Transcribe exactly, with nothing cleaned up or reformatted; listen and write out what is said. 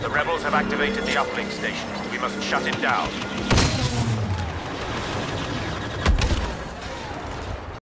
The rebels have activated the uplink station. We must shut it down.